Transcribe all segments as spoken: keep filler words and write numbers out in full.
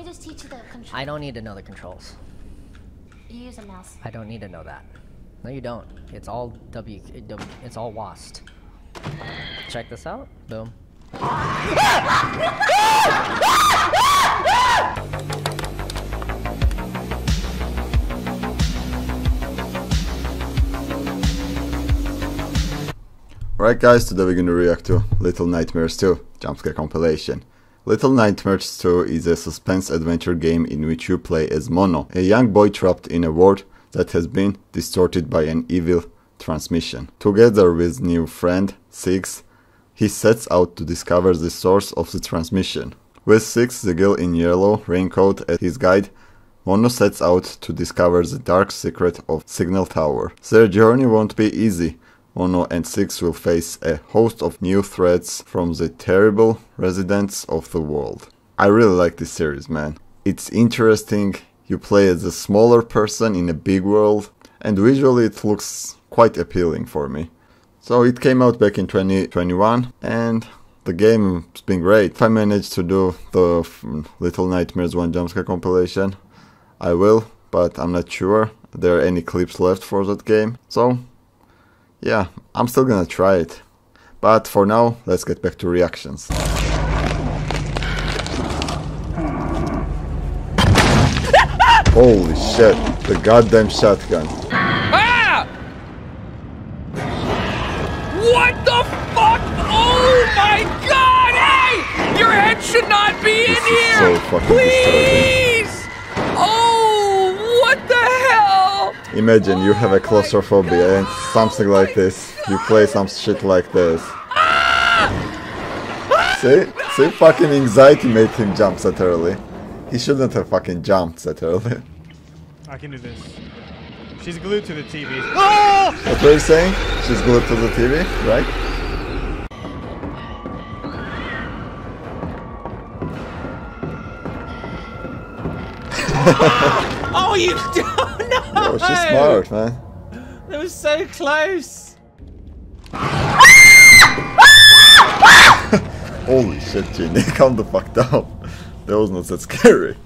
me just teach you the controls. I don't need to know the controls. You use a mouse. I don't need to know that. No, you don't. It's all W. It's all W A S D. Check this out. Boom. Alright guys, today we're gonna react to Little Nightmares two, Jumpscare Compilation. Little Nightmares two is a suspense adventure game in which you play as Mono, a young boy trapped in a world that has been distorted by an evil transmission. Together with new friend, Six, he sets out to discover the source of the transmission. With Six, the girl in yellow raincoat, as his guide, Mono sets out to discover the dark secret of Signal Tower. Their journey won't be easy. Mono and Six will face a host of new threats from the terrible residents of the world. I really like this series, man. It's interesting, you play as a smaller person in a big world, and visually it looks quite appealing for me. So it came out back in twenty twenty-one, and the game has been great. If I manage to do the Little Nightmares one Jumpscare compilation, I will, but I'm not sure there are any clips left for that game. So yeah, I'm still gonna try it. But for now, let's get back to reactions. Holy shit, the goddamn shotgun. Ah! What the fuck? Oh my god! Hey! Your head should not be This in is here! so fucking Please! disturbing. Oh, what the hell? Imagine you have a claustrophobia and something like this. You play some shit like this. See? See? Fucking anxiety made him jump that early. He shouldn't have fucking jumped that early. I can do this. She's glued to the T V. Oh! What were you saying? She's glued to the T V, right? Oh, you don't know! Oh, she's smart, man. That was so close! Holy shit, Genie, calm the fuck down. That was not that scary.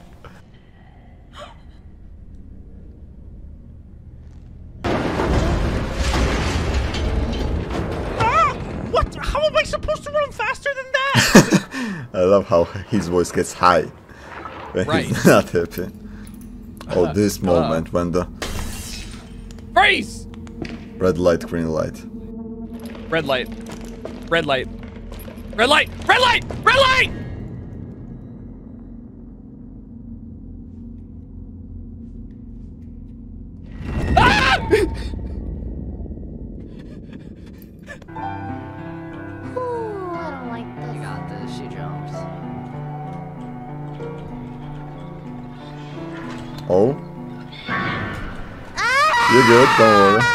Ah! What? How am I supposed to run faster than that? I love how his voice gets high when Right. he's not happy. Oh, Uh, this moment uh. when the Freeze! red light, green light. Red light. Red light. Red light! Red light! Red light! Ah! Ooh, I don't like this. You got this. She jumps. Oh? You're good, don't worry.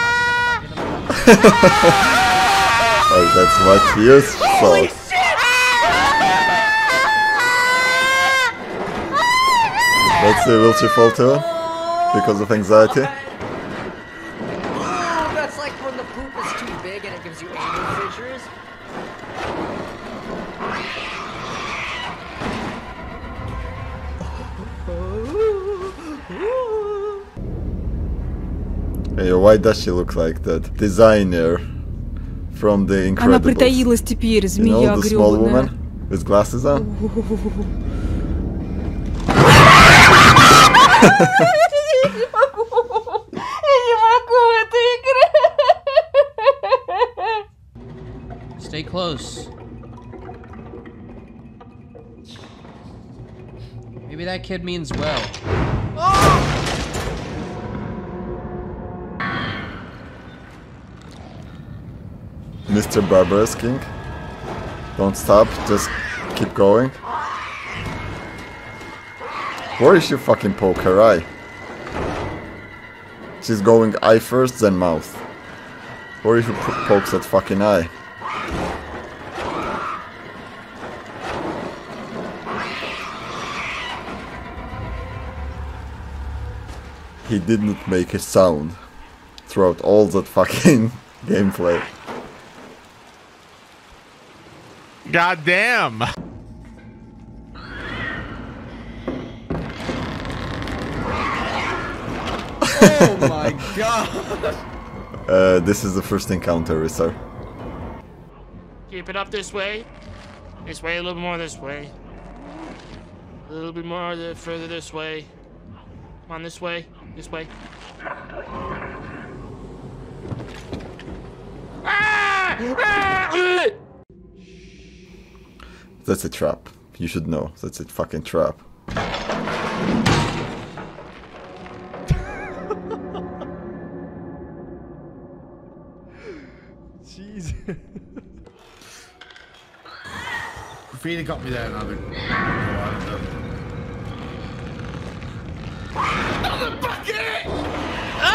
Oh, that's what you thought. Let's see, will she fall too? Because of anxiety? Oh, that's like when the poop is too big and it gives you anal fissures. Hey, why does she look like that? Designer from The Incredibles. Она притаилась теперь, You змея know, the small грёбаная. woman with glasses on? Stay close. Maybe that kid means well. Mister Barbarous King. Don't stop, just keep going. Where is she fucking poke her eye? She's going eye first, then mouth. Where is she pokes that fucking eye? He didn't make a sound throughout all that fucking gameplay. God damn! Oh my god! Uh, this is the first encounter, sir. Keep it up this way. This way, a little more this way. A little bit more the, further this way. Come on, this way. This way. Ah! Ah! That's a trap. You should know. That's a fucking trap. Jesus. Graffiti got me there and I've been... Another bucket! Ah!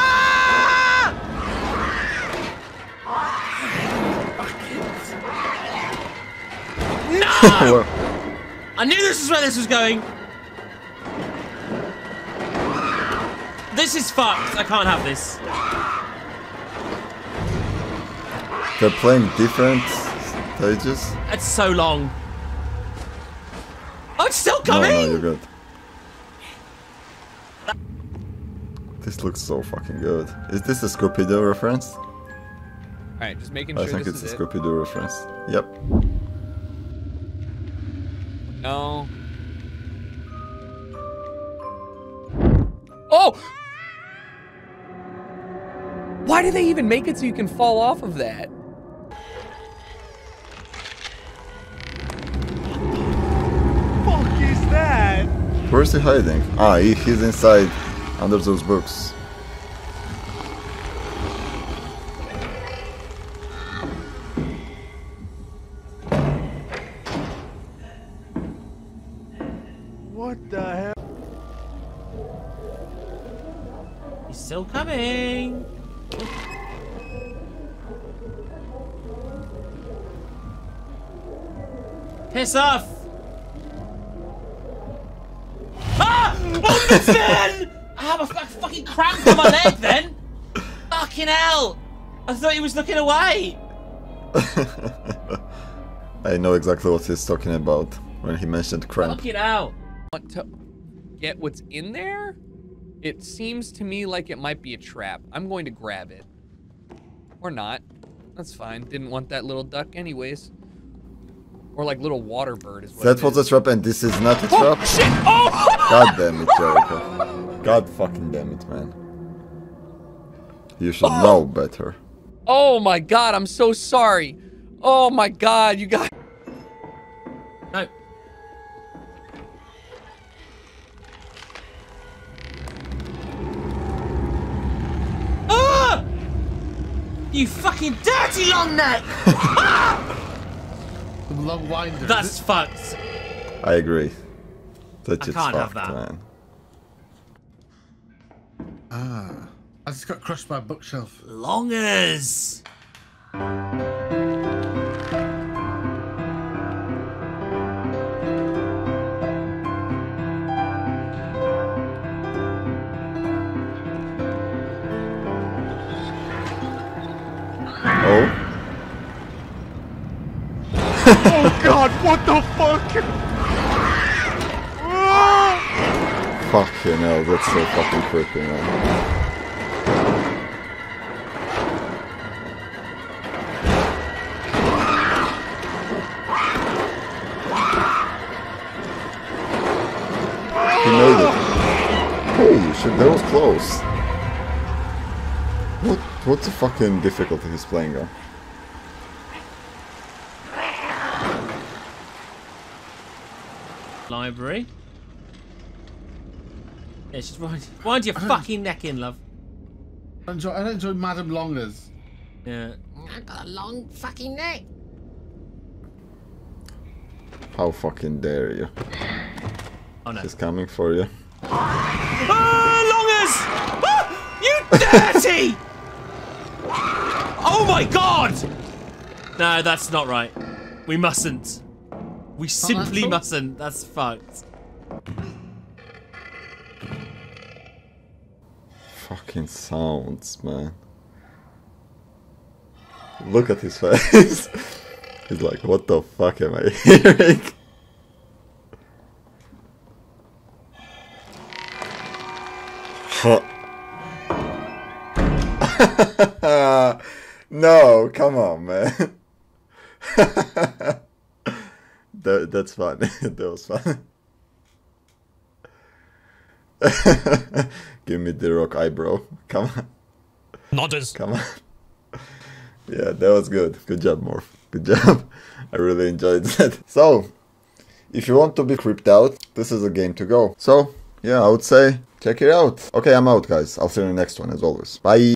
No! I knew this is where this was going. This is fucked. I can't have this. They're playing different stages. It's so long. Oh, it's still No, coming. no, you're good. This looks so fucking good. Is this a Scooby-Doo reference? Alright, just making I sure think this it's is a it. Scooby-Doo reference. Yep. No. Oh! Why do they even make it so you can fall off of that? Fuck is that? Where's he hiding? Ah, he, he's inside, under those books. What the hell? He's still coming. Piss off! Ah! Oh, this man! I have a f fucking cramp on my leg then. Fucking hell! I thought he was looking away. I know exactly what he's talking about when he mentioned cramp. Fucking hell! Want to get what's in there? It seems to me like it might be a trap. I'm going to grab it. Or not. That's fine. Didn't want that little duck anyways. Or like little water bird is what That it was is. a trap and this is not a Oh, trap? shit! Oh! God damn it, Jericho. God fucking damn it, man. You should Oh. know better. Oh my god, I'm so sorry. Oh my god, you guys. No. Ah! You fucking dirty long neck! The long winder. That's fucked. I agree. That I shit's can't have fucked, that. man. Ah. I just got crushed by a bookshelf. Longers. Oh? Oh god, what the fuck? Fucking hell, that's so fucking creepy, man. He made it. Holy shit, that was close. What, what's the fucking difficulty he's playing on? Library. Yeah, she's wind, wind your fucking neck in, love. I enjoy, I enjoy Madam Longers. Yeah. I got a long fucking neck. How fucking dare you? Oh no. He's coming for you. Ah, Longers! Ah, you dirty! Oh my god! No, that's not right. We mustn't. We simply natural? mustn't. That's fucked. Fucking sounds, man. Look at his face. He's like, what the fuck am I hearing? Huh. No, come on, man. that, that's fun. That was fun. Give me the rock eyebrow. Come on. Nodders. Come on. Yeah, that was good. Good job, Morph. Good job. I really enjoyed that. So, if you want to be creeped out, this is a game to go. So, yeah, I would say check it out. Okay, I'm out, guys. I'll see you in the next one, as always. Bye.